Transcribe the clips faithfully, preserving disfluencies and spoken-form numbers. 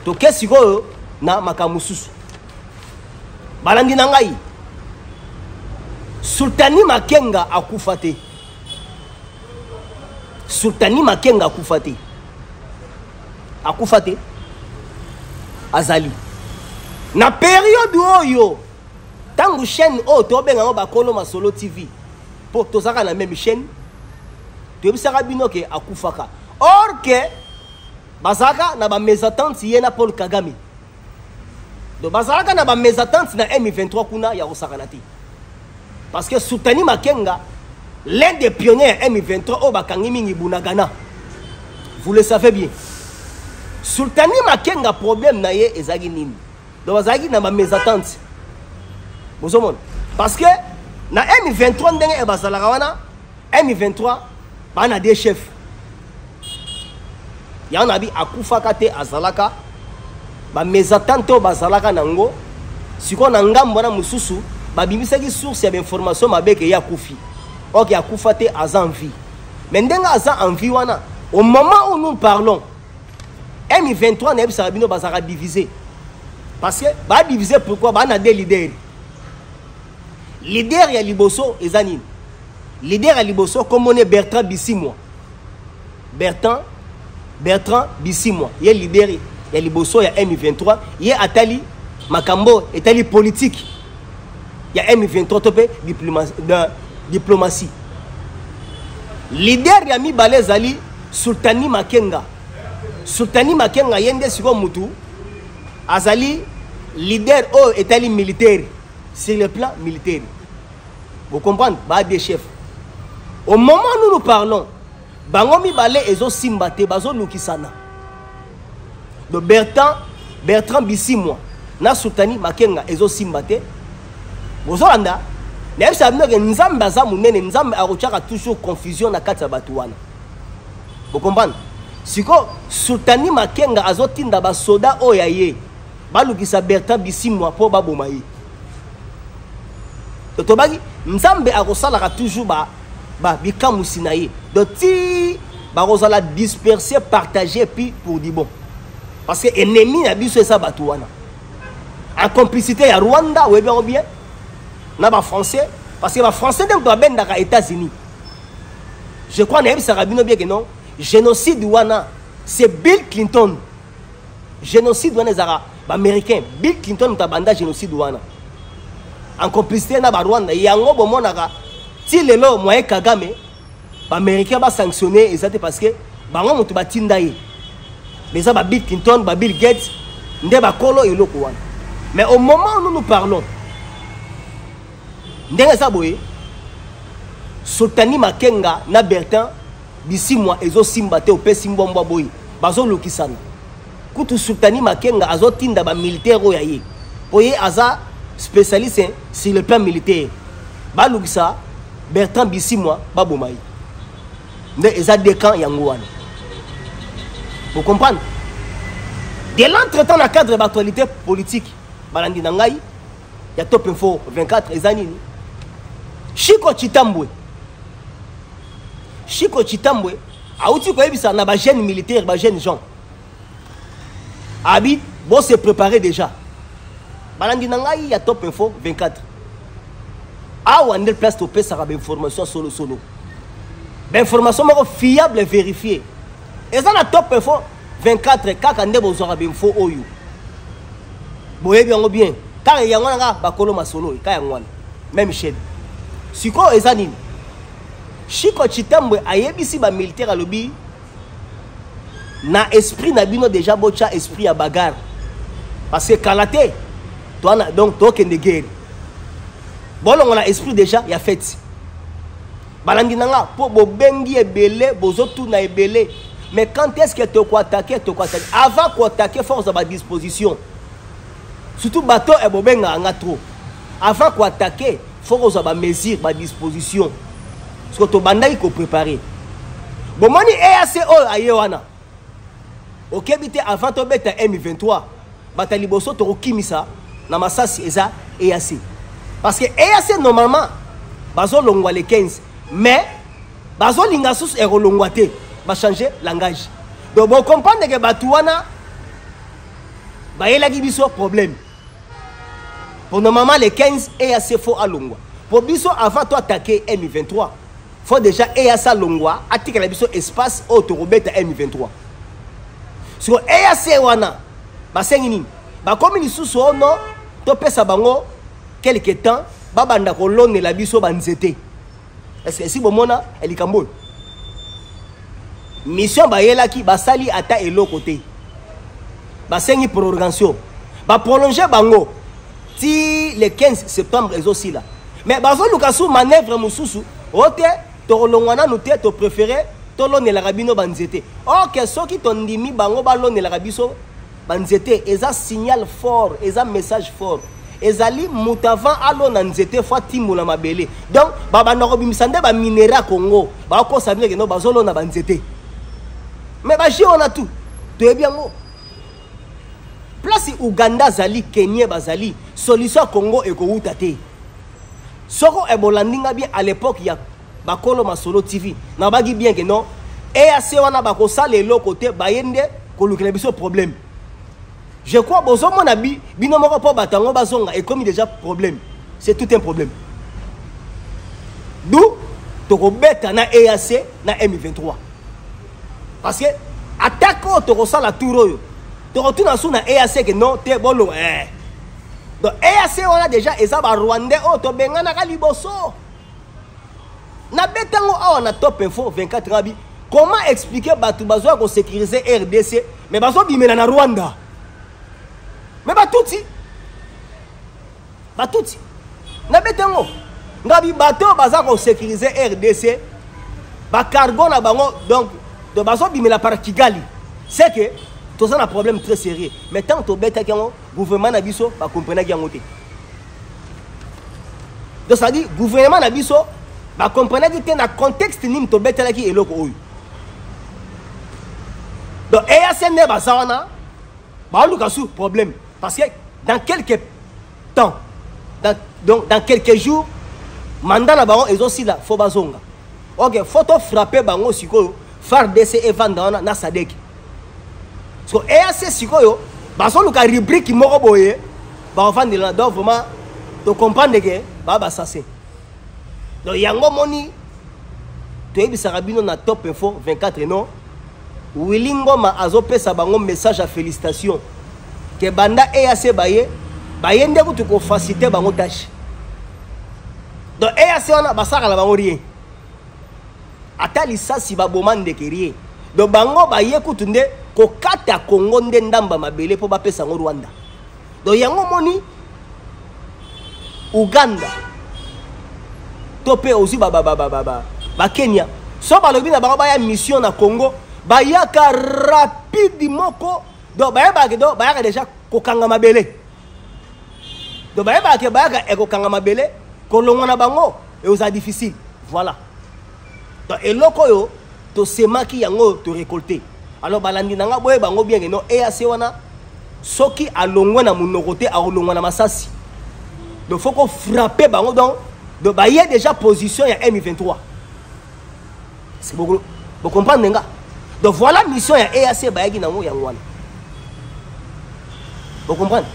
toke sikoyo na makamususu balandi na ngai Sultani Makenga akufa te. Sultani Makenga akufa te. Akufa te. Azali. Na période oyo tangu chaîne o to benga ba kolo masolo T V. Po to saka na même chaîne. To bisaka bino ke akufaka. Or que bazaka na ba mésatante yena Paul Kagame. Do bazaka na ba mésatante na M vingt-trois kuna ya osakanati. Parce que Sultani Makenga, l'un des pionniers M vingt-trois au Bakangimi Bunagana. Vous le savez bien. Sultani Makenga problème na ye ezagi nini. Donc ezagi na mes attentes. Bozomon. Parce que na M vingt-trois ndenge e bazalaka wana M vingt-trois bana des chefs. Ya na bi akufa kate azalaka ba mes attentes bazalaka nango siko na ngambo na mususu babimisaki source ya information mabeke ya kufi. Ok, ya kufa te aza en vie. Mais ndenga aza en vie wana au moment où nous parlons M vingt-trois n'est pas bino bazara divisé. Parce que ba divisé pourquoi ba na des leaders. Leader ya liboso ezanine. Leader ya liboso comme on est Bertrand Bisimwa. Bertrand Bertrand Bisimwa. Il est leader ya liboso ya M vingt-trois, il est atali makambo etali politique. Il y a M vingt-trois topé diplomatie. Leader Yami Balezali Sultani Makenga. Sultani Makenga yende siko mutu azali leader o etali militaire sur le plan militaire. Vous comprenez? Ba des chefs. Au moment où nous parlons, bangomi balé ezo simbate bazo lukisana. De Bertrand Bertrand Bisimwa na Sultani Makenga ezo simbate. Bozolanda na yebisa bino ke nzambe aza munene nzambe akochaka toujours confusion na kati ya batu wana. Vous comprenez? Siko Sultani Makenga azotinda ba soda oya ye balukisa Bertrand Bisimwa po baboma ye. Totobaki nzambe akosalaka toujours ba ba bikamusi na ye. Donc ti ba kozala disperser partager puis pour dire bon. Parce que ennemi na biso esa batu wana. En complicité ya Rwanda ou bien bien na ba français parce que ba français dem doit ben aux États-Unis. Je crois na ça rabino bien que non génocide wana c'est Bill Clinton. Génocide wana zara ba américain Bill Clinton ta banda génocide wana. En complicité na ba Rwanda yango bomonaka ti lelo moye Kagame ba américain ba sanctionner exactement parce que bango mutu batinda ye. Mais ça ba Bill Clinton ba Bill Gates nde ba kolo eloko wana. Mais au moment où nous nous parlons ndenge saboye Sultani Makenga na Bertrand Bisimwa ezo simbate opesi mbomba boye bazo lokisana kutu Sultani Makenga azo tinda ba militaire oya ye boye aza spécialiste sur le plan militaire ba lokisa Bertrand Bisimwa babomai nde eza de camp yango wana. Vous comprenez? De l'entretemps dans le cadre de l'actualité politique balandi na ngai ya Top Info vingt-quatre ezanini Chiko Chitambwe. Chiko Chitambwe auti ko ebisa na ba jeune militaire ba jeune gens. Abi bon se préparer déjà. Balandi na ngai ya Top Info vingt-quatre. A wande place to pesa ba information solo solo. Ba information moko fiable et vérifiée. Eza na Top Info vingt-quatre kaka nde bozora ba info oyo. Boye bien bien. Car yango nga ba kolo masolo ka yango même chaîne. Siko ezanini Chiko Chitambwe ayebisi ba militaire alobi na esprit na bino déjà bocha esprit à bagarre parce que kalaté toi donc toi kende guerre bon on a esprit déjà ya fait balandi nanga po bobengi ebele bozotu na ebele mais quand est-ce que tu quoi attaquer tu quoi attaquer avant quoi attaquer force à ma disposition surtout bateau et bobenga nga trop avant quoi attaquer faut que vous mesure ma disposition parce que tu banda il faut préparer bon moni E A C O ayewana ok bité avant to beta M vingt-trois batali boso to kimisa na masasi eza E A C parce que E A C normalement bazo longwa les quinze mais bazo linga sous et longwa te ba changer langage donc bon comprendre que batuwana bayelaki biso problème. Pour normalement les quinze E A C faut à Longwa. Pour biso avant toi attaquer M vingt-trois, faut déjà E A C à Longwa, attaquer la biso espace autorobeta M vingt-trois. Sur E A C wana, ba sengini, ba comme ni sous no, to pesa bango quelque temps, ba banda kolone la biso banzete. Est-ce que si bomona eli kambol. Mission bayelaki basali ata elo côté. Ba sengi prorogation. Ba prolonger bango. Si le quinze septembre est aussi là. Mais bazo lukasu manœuvre mususu, ote to longwana nous te to préféré to lone la rabino banzete. OK, so ki ton dimi bango ba lone la rabiso banzete, eza signal fort, eza message fort. Ezali mutavan alo na nzete fois timula mabele. Donc baba na robimisande ba minera Congo, ba ko sabine ke no bazo lona banzete. Mais ba ji on a tout. To bien mo. Place Uganda zali, Kenya bazali, solution Congo et Koutate. Soko e bolandinga bien à l'époque il y a bakolo masolo T V. Na bagi bien que non. Et assez wana bako sale lo côté bayende ko lukela biso problème. Je crois bozo mon abi bino moko po batango bazonga et comme déjà problème. C'est tout un problème. D'où toko beta na E A C na M vingt-trois. Parce que attaque toko sala touro. Tu retournes sur la E A C que non, tu es bon. Donc, E A C, on a déjà, et ça va Rwandais, oh, tu es un caliboso. Na betango, on a top info vingt-quatre rabi. Comment expliquer Batu Bazoa qu'on sécurise R D C, mais Bazoa bimena na Rwanda. Mais Batouti. Batouti. Na betango. Ngabi bateau Bazoa qu'on sécurise R D C. Ba cargo na bango, donc, de Bazoa bimena par Kigali. C'est que, tout ça a un problème très sérieux. Mais tant que le gouvernement n'a pas de comprendre qu'il y a. Donc ça dit, le gouvernement n'a pas de comprendre qu'il y a un contexte qui est là qui est là. Donc, E A C n'est pas ça. Il y a un problème. Parce que dans quelques temps, dans, donc, dans quelques jours, le mandat est aussi là. Il faut que ok, il faut frapper bango siko, faire D C et vendre na Sadek. So E A C sikoyo baso luka rubrique moko boye ba vendre là donc vraiment to comprendre que ba ba ça c'est donc yango moni to ebisa rabino na top info vingt-quatre non Willingo ma azo pesa bango message à félicitations que banda E A C baye baye ndeko to ko faciliter bango tâche donc E A C on a basaka la bango rien atali ça si ba bomande que rien donc bango baye kutunde ko kata Congo nde ndamba mabele po bapesa ngo Rwanda. Donc yango moni Uganda topé aussi ba ba ba ba ba ba Kenya. So ba lobi na ba ba ya mission na Congo ba ya ka rapidement ko do ba ba ke do ba ya déjà ko kanga mabele. Do ba ba ke ba ya e ko kanga mabele ko longo na bango et osa difficile. Voilà. Donc eloko yo to sema ki yango to récolter. Alors balandi nanga boye bango bien que non E A C wana soki alongwa na munokote a olongwa na masasi. Donc faut qu'on frappe bango donc de baye déjà position ya M vingt-trois. C'est beaucoup vous comprenez nga. Donc voilà mission ya E A C baye ki nango yango wana. Vous comprenez?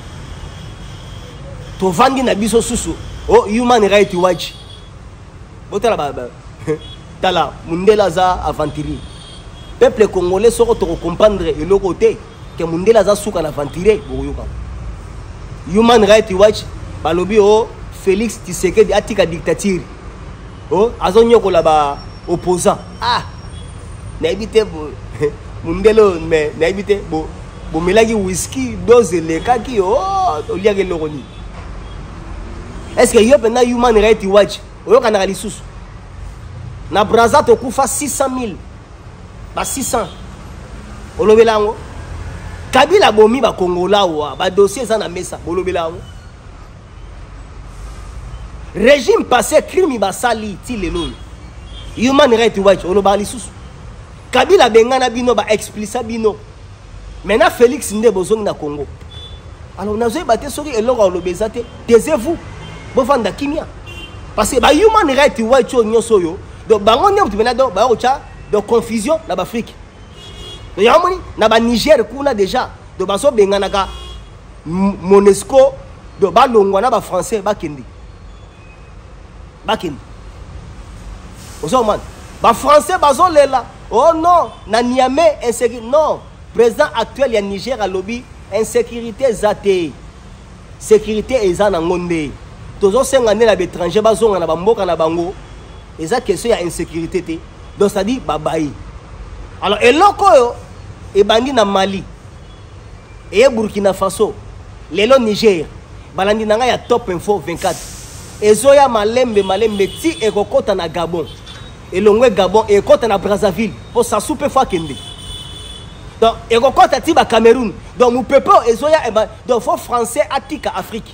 To vandi na biso susu oh Human Rights Watch. Botala ba tala mundela za aventurier. Peuple congolais sera to comprendre et le côté que Mundela za souka na ventire boyoka. Human Rights Watch balobi o Félix Tshisekedi atika dictature. Oh azonyo ko la ba opposant. Ah na ebite bo Mundelo mais na ebite bo bo melaki whisky dose le kaki oh oliage loroni. Est-ce que yo pena Human Rights Watch oyoka na lisusu na Brazza to kufa six cent mille ba six cents olobelango Kabila bomi ba Kongola wa ba dossier za na mesa bolobelango régime passé crime ba sali ti lelo Human Rights Watch olobali susu Kabila bengana bino ba explicit bino maintenant Félix nde bozong na Congo alors nazo baté soki eloko olobezate taisez-vous bo vanda kimia parce que ba Human Rights Watch nyoso yo donc bango nyam tibena do ba ocha de confusion na Afrique. Donc yamoni na ba Niger kuna déjà de baso benganaka Monesco do balongwana ba français ba kende ba kende ozo man ba français bazo lela oh non na Niamey insécurité non président actuel ya Niger a lobby insécurité zate sécurité eza na ngonde tozo senga ne la étranger bazonga na bamboka na bango eza question ya insécurité te donc ça dit babayi alors eloko yo e bandi na Mali et Burkina Faso lelo Niger balandi nanga ya Top Info vingt-quatre ezoya malembe malembe ti ekokota na Gabon elongwe Gabon ekota na Brazzaville pour sa soupe fa kende donc ekokota ti ba Cameroun donc mu pepe ezoya e donc faut français atika Afrique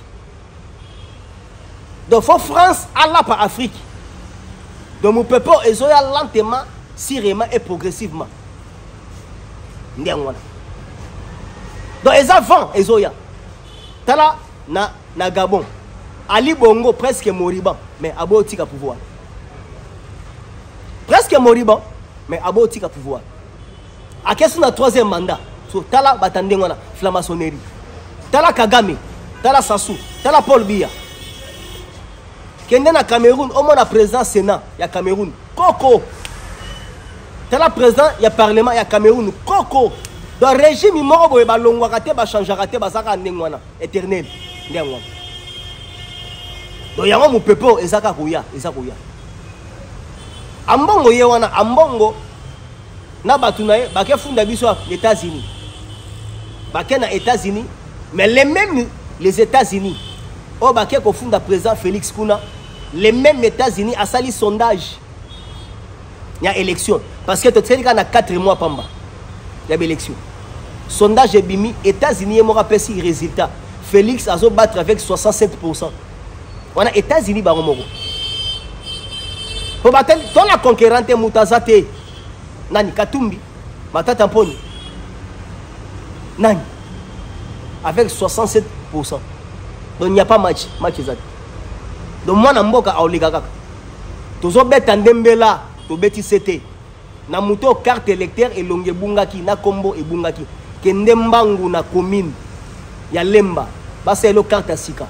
donc faut France alla pa Afrique donc mu pepe ezoya lentement sûrement et progressivement ndiangwana donc les avant ezoya tala na na Gabon Ali Bongo presque moriband mais abo tika pouvoir presque moriband mais abo tika pouvoir a question na troisième mandat so tala batande ngona flamaçonnerie tala Kagame tala Sassou tala Paul Biya kende na Cameroun au moins président Sénat ya Cameroun Koko tala président ya parlement ya Cameroun Koko dans le régime moko boye balongwa kate ba changera te basaka ndengwana éternel ndengwana donc yango mu pepo ezaka kuya ezaka kuya ambongo ye wana ambongo na batu na ye bake funda biso les États-Unis bake na États-Unis mais les mêmes les États-Unis oh bake ko funda président Félix Kuna les mêmes États-Unis a sali sondage il y a élection parce que tu sais qu'il y a quatre mois pamba il y a élection sondage est bimi États-Unis me rappelle si résultat Félix a battre avec soixante-sept pour cent on a États-Unis baromoro pour battre ton la conquérante Moutazate nani Katumbi matata mponi nani avec soixante-sept pour cent donc il n'y a pas match match exact donc moi na mboka aoliga kaka tozo beta ndembela to beti cete na muto carte électeur et longue bungaki na kombo e bungaki kende mbangu na commune ya Lemba basa elo carte sika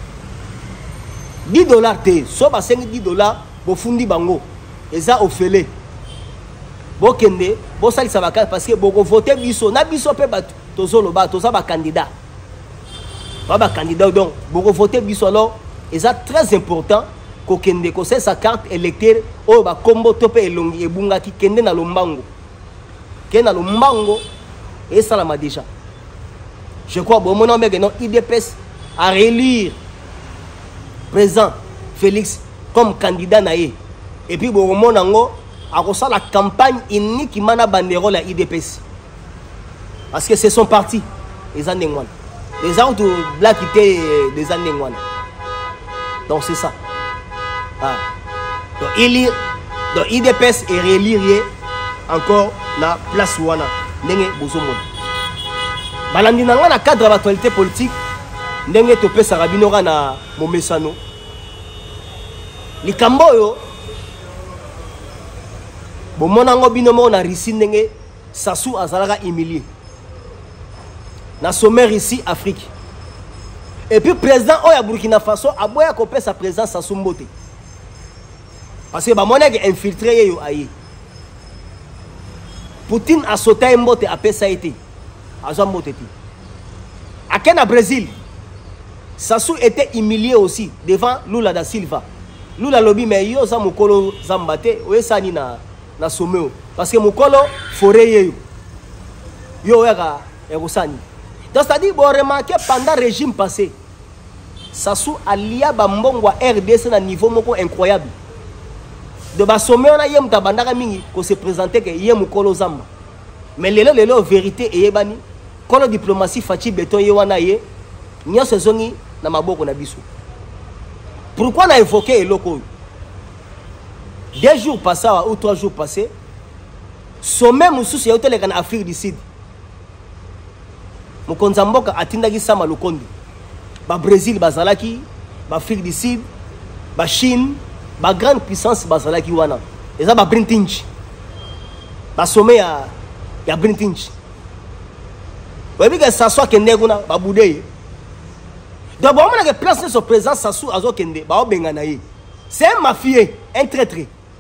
dix dollars te so ba cinq dix dollars bo fundi bango eza ofele bo kende bo sali sa bakati parce que boko voter biso na biso pe batu tozolo ba toza ba candidat ba ba candidat donc boko voter biso alors eza très important ko kende ko c'est sa carte électeur o ba kombo tope elongi ebunga ki kende na lombango kende na lombango et ça l'a déjà je crois bon mon nom non I D P S à relire président Félix comme candidat naé et puis bon mon nango a reçu la campagne unique mana bandérole à I D P S parce que c'est son parti les années les autres black étaient des années donc c'est ça. Ah. Donc il donc I D P S et relire encore la place wana ndenge bozomo balandi nanga na cadre d'actualité politique ndenge topé sarabinora na momesano likambo yo bomonango binomo na Russie ndenge Sassou azalaka humilié na sommet ici Afrique et puis président oya Burkina Faso aboya kopé sa présence Sassou Mbote parce que ba monaki infiltré yo ayi Poutine a sauté Mbote a pesa été a zo Mbote ti akena Brésil Sassou était humilié aussi devant Lula da Silva Lula lobi mais yo za mukolo zambate oyesani na na sommet parce que mukolo foré yo yo yaka erosani donc c'est-à-dire bon remarquer pendant le régime passé Sassou alia ba mbongwa R D C na niveau moko incroyable de ba sommet on a yem tabandaka mingi ko se présenter que yem mukolo zamba mais lelo lelo vérité eyebani kolo diplomatie fachi beton ye wana ye nyose zongi na maboko na biso pourquoi on a évoqué eloko deux jours passés ou trois jours passés sommet mususu ya hôtel en Afrique du Sud mokonza mboka atindaki sama lokondi ba Brésil bazalaki ba Afrique du Sud ba Chine ba grande puissance bazalaki wana eza ba Brintinch ba sommet ya ya Brintinch webi que ça soit kende kuna ba budeye Donc, bon, on a place son président Sassou Azokende, bah, Benganaï. C'est un mafieux, un traître.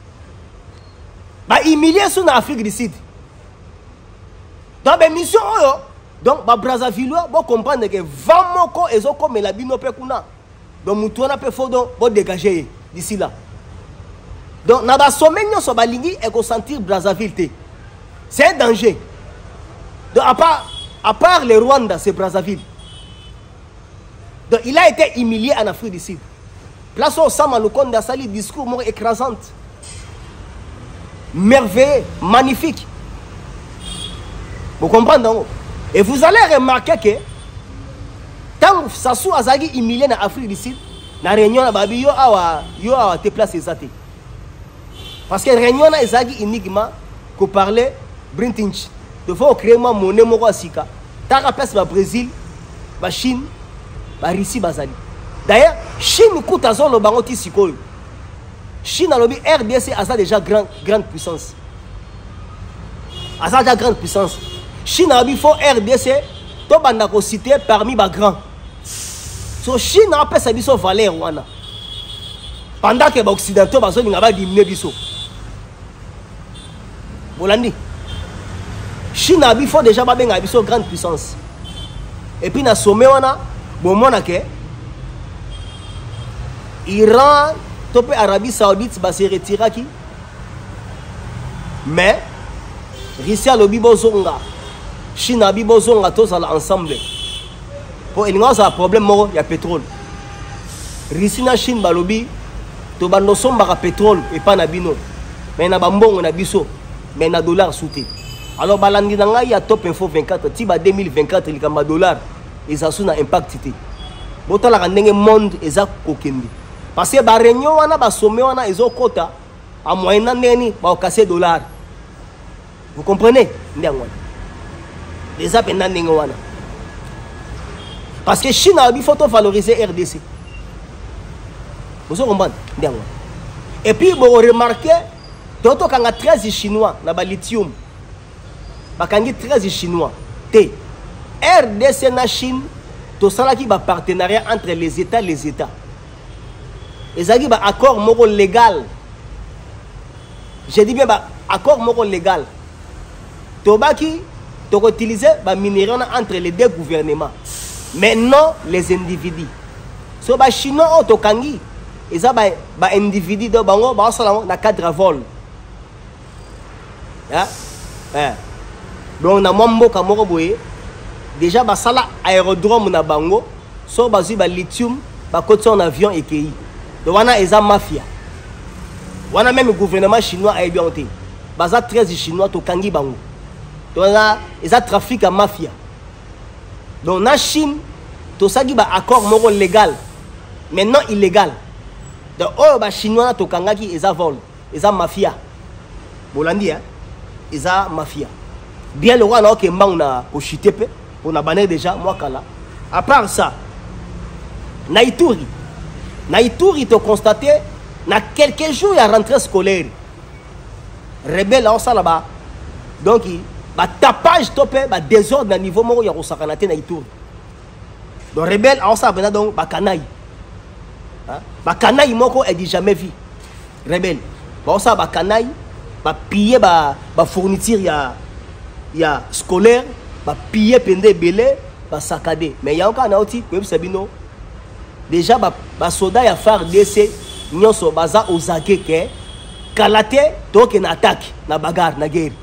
Bah, humilié sur l'Afrique du Sud. Donc, bah, mission, donc, bah, Brazzaville, vous comprenez que vraiment, ils ont comme la bino pekuna. Donc, Moutouana peut faut donc, vous dégager d'ici là. Donc, na ba sommet, nous sommes balingi et qu'on sentir Brazzaville. C'est un danger. Donc, à part, à part le Rwanda, c'est Brazzaville. Donc, il a été humilié en Afrique du Sud. Place au Sam Alukonde a sali discours écrasant. Merveilleux, magnifique. Vous comprenez? Et vous allez remarquer que tant que Sassou Azagi humilié en Afrique du Sud, na réunion na babi yo awa yo awa te place ezate. Parce que réunion na ezagi uniquement que parler Brintinch. Il faut créer ma monnaie moko asika. Taka place ba Brésil, ba Chine, ba Russie bazali. D'ailleurs, Chine coûte à zone le bangoti sikoyo. Chine a lobby R D C a déjà grande grande puissance. A déjà grande puissance. Chine a lobby faut R D C to banda ko cité parmi ba grands. So Chine a pas sa biso valeur wana. Pendant que ba occidentaux ba zone ngaba diminuer biso. Bolandi. Chine a lobby faut déjà ba benga biso grande puissance. Et puis na sommet wana bon mona ke Iran, topé Arabie Saoudite, va se retirer qui? Mais, Russie a le bibozonga, Chine a bibozonga, tous ensemble. Pour il y a un problème, il y a pétrole. Russie et Chine, ba lobby, to ba noson ba pétrole et pas na bino. Mais na bambon na biso, mais na dollar souté. Alors balandi nanga il y a top info vingt-quatre, tiba deux mille vingt-quatre il y a dollar, et ça sous un impact tité. Boto la rendenge monde exact kokende. Parce que la réunion, la sommet, ils ont quota à moyen d'année pour casser dollars. Vous comprenez? Les appels parce que Chine a dit qu'il faut valoriser R D C. Vous comprenez? Et puis, vous remarquez, quand il y a treize Chinois dans le lithium, il y a treize Chinois. R D C et la Chine, tout ça qui un partenariat entre les États et les États. Et ça dit un accord moral légal. Je dis bien accord moral légal. Tobaki, tu as utilisé les minéraux entre les deux gouvernements. Mais non les individus. So les Chinois ont kangi. Et ça les individus de bango ba sala na cadre vol. Ya? Eh. Donc na mambo ka moko boye. Déjà ba sala aérodrome na bango, so bazu ba lithium, ba côté en avion et kei. Donc on a eza mafia. On a même le gouvernement chinois a bien été. Baza treize chinois to kangi bango. Donc on a eza trafic à mafia. Donc na Chine to sagi ba accord moral légal. Mais non illégal. Donc oh ba chinois to kangaki eza vol, eza mafia. Bolandi hein. Eza mafia. Bien le roi na ke mbang na ko chitepe. On a banné déjà, moi, Kala. À part ça, Naïtouri. Naïtouri, tu as constaté, dans quelques jours, il y a rentrée scolaire. Rebelle, là-bas. Donc, il y a tapage, topé, désordre, dans le niveau, il y a un Naïtouri. Donc, rebelle, là-bas, donc, il y a canaille. Il canaille, il dit jamais vu. Rebelle. Il y a canaille, il piller, il fourniture, il y a scolaire. Ba piller pende belé ba saccadé mais il y a encore un outil comme sabino déjà ba ba soda ya F A R D C nyonso baza ozake ke kalate to ke na attaque na bagarre na guerre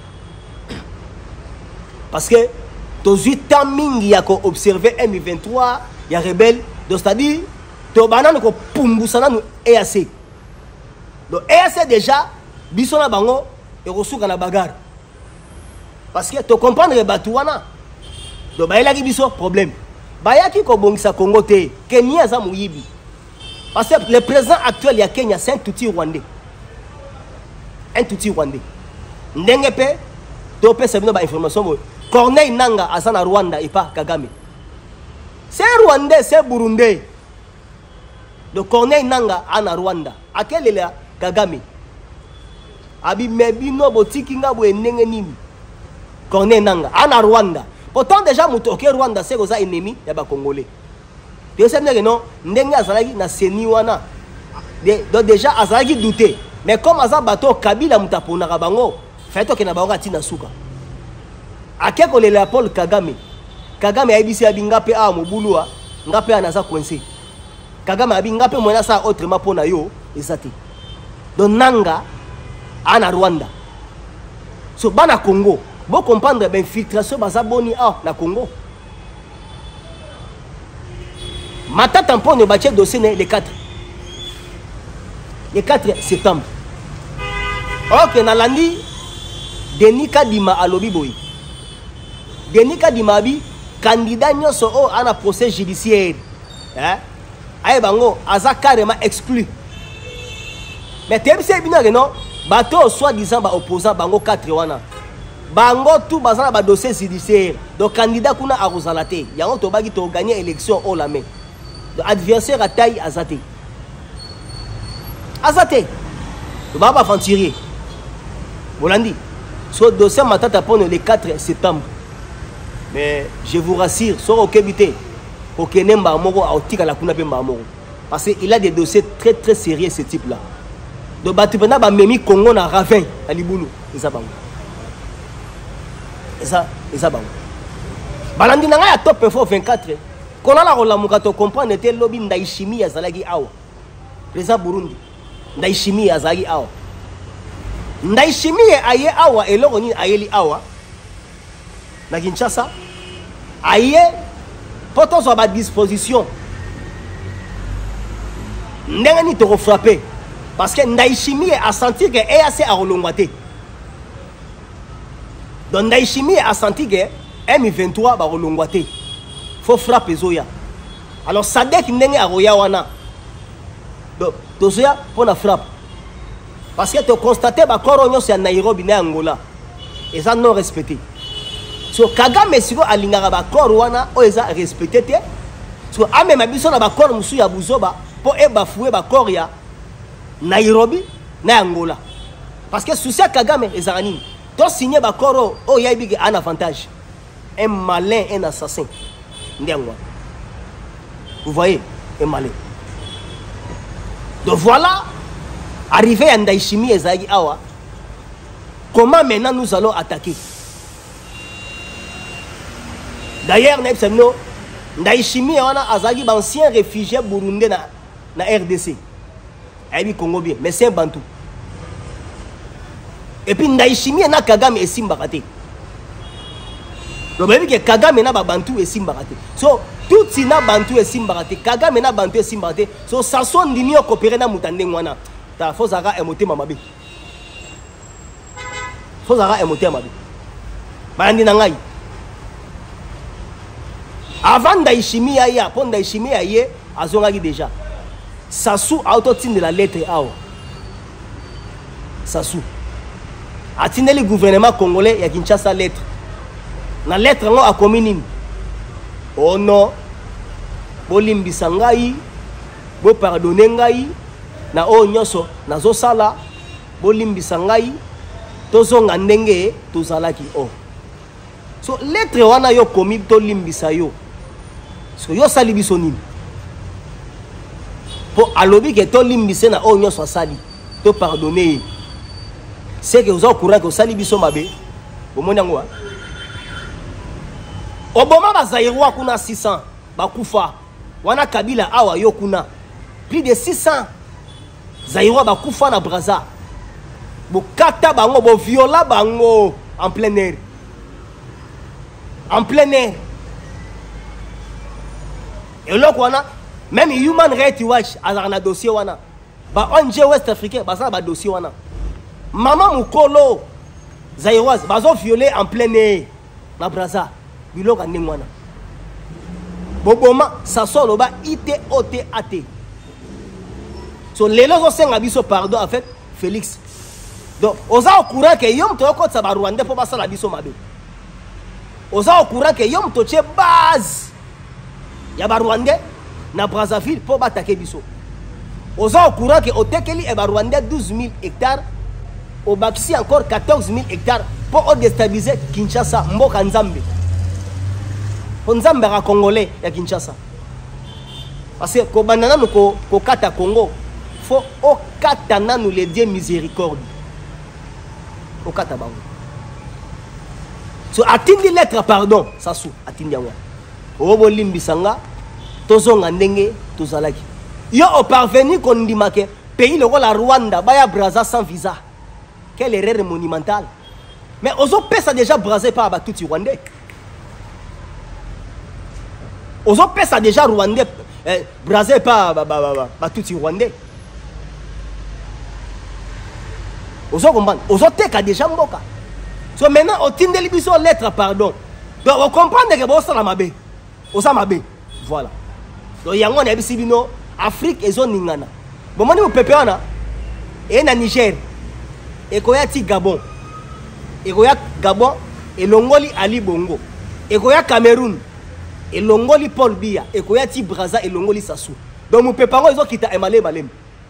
parce que to huit ans mingi ya ko observer M vingt-trois ya rebelle donc c'est-à-dire to banana ko pumbusana no E A C donc E A C déjà biso na bango e kosuka na bagarre parce que tu comprends les batouana donc bah il a dit problème bah y'a qui kobongisa Congo te Kenya za muyibi parce que le président actuel ya Kenya c'est un touti rwandais un touti rwandais ndengepe topé sabino ba information Corneille Nanga azana Rwanda et pas Kagame c'est rwandais c'est burundais donc Corneille Nanga ana Rwanda à quel est là Kagame abi mebino botiki nga bo ndenge nini Corneille Nanga ana Rwanda. Pourtant déjà muto ok Rwanda c'est goza ennemi ya ba Congolais. Deuxième que non, ndenge azalaki na seni wana. Donc déjà azalaki douté. Mais comme aza bato Kabila mutapona bango, fait que na bango tina suka. Akeko le Paul Kagame. Kagame aibisi abinga pe a mobulua, ngape anaza coincé. Kagame abinga pe mona sa autrement pona yo, ezati. Donc nanga ana Rwanda. So bana Congo, bon comprendre ben filtration baza boni ah na Congo. Mata tampon ne batie dossier le quatre. Le quatre septembre. Ok, na landi Denis Kadima alobi boy. Denis Kadima bi candidat nyonso o ana procès judiciaire. Hein? Aye bango aza carrément exclu. Mais tebise bina non, bato soi-disant ba opposant bango quatre wana. Bango tout bazana ba dossier judiciaire. Donc candidat kuna a rozalate. Yango to bagi to gagner élection au la main. Donc adversaire à taille azate. Azate. To baba fantirier. Bolandi. So dossier matata pour le quatre septembre. Mais je vous rassure, sur au Kébité, au Kenemba Moro, au Tika la Kuna Pemba Moro. Parce qu'il a des dossiers très très sérieux ce type-là. Donc Batupena ba memi Congo na Ravin à Liboulou. Et ça bango. Et ça, et ça bango. Balandi nanga ya top info vingt-quatre. Qu'on a la rola mukato comprendre était lobby ndaishimi ya zalagi awa. Président Burundi. Ndaishimi ya zalagi awa. Ndaishimi ya aye awa eloko ni ayeli awa. Na Kinshasa. Aye poto so ba disposition. Ndenga ni to frapper. Parce que Ndaishimi a senti que E A C a relongwaté. Donc Ndaishimi a senti que M vingt-trois va relongwaté. Faut frapper Zoya. Alors Sadek ndenge a roya wana. Donc Zoya pour la frappe. Parce que tu constates que Koronyo c'est à Nairobi na Angola. Et ça non respecté. So Kagame siko alingara ba Korwana o eza respecté te. So ame mabiso na ba Kor musu ya buzoba pour e bafouer ba Koria. Nairobi na Angola. Parce que souci Kagame ezarani. Donc signer ba Koro o yaibi un avantage. Un malin, un assassin. Vous voyez, un malin. Donc voilà, arrivé à Ndaishimi et Zagi Awa, comment maintenant nous allons attaquer? D'ailleurs, Ndaishimi a Azagi, ancien réfugié burundais na, na R D C. Aïbi Congo bien, mais c'est un Bantou. Et puis Ndaishimi na Kagame et Simbarate. Donc que Kagame na Bantou et Simbarate. So tout si na Bantou et Simbarate, Kagame na Bantou et Simbarate. So ça son dimio coopérer na mutande ngwana. Ta fozara emote mamabe. Fozara emote mamabe. Bandi na ngai. Avant Ndaishimi ya ya, pon Ndaishimi ya ye azongaki déjà. Sassou a autotine de la lettre A. Sassou. A tine le gouvernement congolais ya Kinshasa lettre. Na lettre ngo a commis oh non. Bo limbisa ngai, bo pardonner ngai na o nyoso na zo sala, bo limbisa ngai tozonga ndenge tozalaki o. So lettre wana yo commis to limbisa yo. So yo sali biso nini? Pour alobi que to limbise na o nyoso sali, to pardonner. C'est que vous avez au courant que sali biso mabe. Bo monangwa. Obama bazairwa kuna six cents bakufa wana Kabila awa yo kuna plus de six cents zairwa bakufa na Braza bokata bango bo viola bango en plein air en plein air et là wana même Human Rights Watch azana dossier wana ba O N G West Africain bazana ba dossier wana maman mukolo zairwa bazo violer en plein air na Braza biloka ndengwana boboma ça solo ba I T O T A T. So lelo zo senga biso pardon en fait Félix. Donc oza au courant que yom to ko tsaba Rwanda po basala biso mabe. Oza au courant que yom to che base ya ba Rwanda na Brazzaville po batake biso. Oza au courant que otekeli e ba Rwanda douze mille hectares au Baxi encore quatorze mille hectares pour déstabiliser Kinshasa mboka Nzambe. Nzambe ra Congolais ya Kinshasa. parce que ko banana no ko ko kata Congo faut au kata nanu les dieux miséricorde au kata bango so atindi lettre pardon sasu atindi yango obo limbisanga tozonga ndenge tozalaki yo au parvenu kondimake pays le la Rwanda baya Brazza sans visa. Quelle erreur monumentale. Mais ozo pesa déjà Brazza par batuti rwandais. Ozo pesa déjà rwandais eh, Brazza par batuti rwandais. Ozo comprendre. Ozo teka déjà mboka. So maintenant au tindeli biso lettre pardon. Donc on comprend que bon ça la mabe. Oza mabe. Voilà. Donc yango na bisi bino Afrique ezo ningana. Bon moni pepe wana et na Niger et koya ti Gabon et koya Gabon et longoli Ali Bongo et koya Cameroun et longoli Paul Biya et koya ti Brazza et longoli Sassou. Donc mon pepe ngo ezo kita emale malem.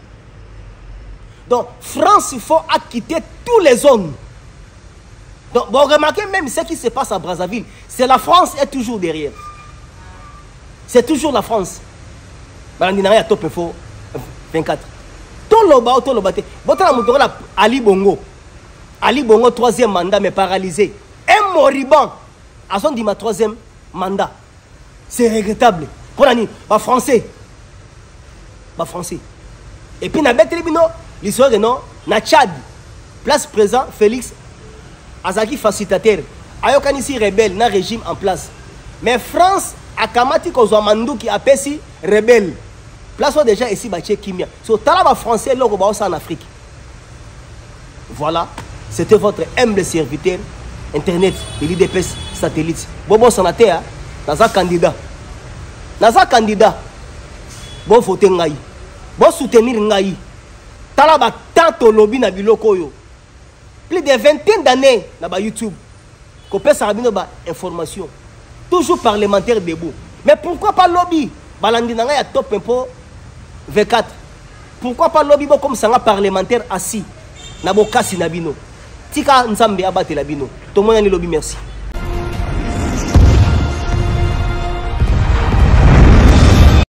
Donc France il faut acquitter tous les zones. Donc bon remarquez même ce qui se passe à Brazzaville, c'est la France est toujours derrière. C'est toujours la France. Balandina ya top info vingt-quatre. Tout le bas, tout le bas. Ali Bongo. Ali Bongo, troisième mandat, mais paralysé. Un moribond. À son dit ma troisième mandat. C'est regrettable. Pour l'année, bah français. Bah français. Et puis, na Betribino, l'histoire de non, na Tchad. Place présent, Félix Azaki facilitateur. Ayokan ici rebelle, na régime en place. Mais France, a Kamati Kozamandou qui a pessi rebelle. Place déjà ici, Baché Kimia. So, Talaba français, là, en Afrique. Voilà. C'était votre humble serviteur. Internet, l'I D P S satellite. Bobo Sanatea, dans un candidat. Dans un candidat. Bon, voter Ngaï. Bon, soutenir Ngaï. Talaba tant lobby na biloko yo. Plus de vingtaine d'années dans YouTube. Copé Sarabino, information. Toujours parlementaire debout. Mais pourquoi pas lobby? Balandinanga ya top impôt vingt-quatre. Pourquoi pas lobby comme ça parlementaire assis? Nabo kasi nabino. Tika nzambe abate labino. Tout le monde a lobby, merci.